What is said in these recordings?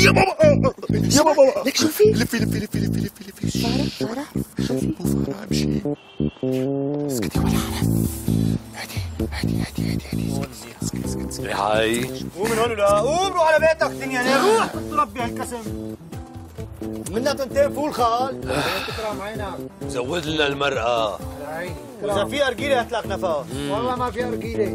يا بابا يا بابا لك شوفي لفي لفي لفي لفي لفي لفي فارة شوفي مو فارة امشي. اسكتي ولا عرف. هدي اسكتي. هاي قوم من هون ولا قوم روح على بيتك دنيا روح تربي هالكسم منا تنتين فول خال تكرم عينك زود لنا المرأة. واذا في ارجيله هتلك نفس والله ما في أرجيلة.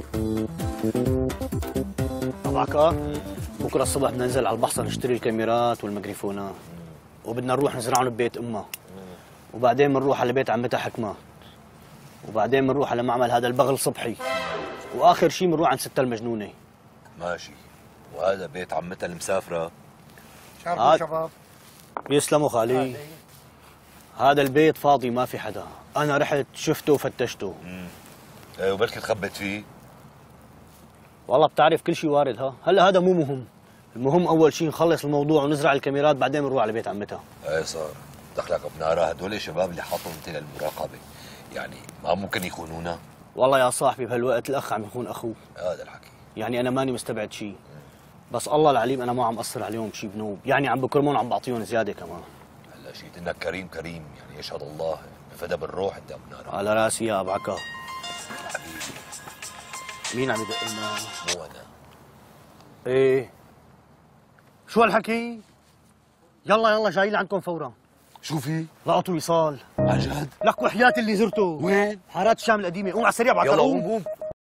طبعك بكره الصبح بدنا ننزل على البحصة نشتري الكاميرات والميكروفونات وبدنا نروح نزرعهم ببيت امها وبعدين بنروح على بيت عمتها حكمة وبعدين بنروح على معمل هذا البغل صبحي واخر شيء بنروح عند ستة المجنونة. ماشي. وهذا بيت عمتها المسافرة. شرفوا شباب. يسلموا خالي. هذا البيت فاضي ما في حدا، انا رحت شفته وفتشته. ايه وبلكي تخبت فيه. والله بتعرف كل شيء وارد. هلا هذا مو مهم، المهم اول شيء نخلص الموضوع ونزرع الكاميرات بعدين بنروح على بيت عمتها. ايه صار دخلك بنارة. هدول الشباب اللي حاطهم انت للمراقبة يعني ما ممكن يخونونا؟ والله يا صاحبي بهالوقت الاخ عم يخون اخوه. هذا الحكي. يعني انا ماني مستبعد شيء، بس الله العليم انا ما عم اقصر عليهم بشيء بنوب، يعني عم بكرمون عم بعطيهم زياده كمان. هلا شيء انك كريم كريم يعني يشهد الله بفدا بالروح انت ابو نارة. على راسي يا ابو عكا. حبيبي مين عم يدق لنا؟ مو انا. ايه شو هالحكي؟ يلا يلا جاي لعندكم فورا. شو في؟ لقطوا وصال. عن جد؟ لك وحياة اللي زرته. وين؟ حارات الشام القديمة. قوم على السريع بعد يلا قوم. قوم قوم.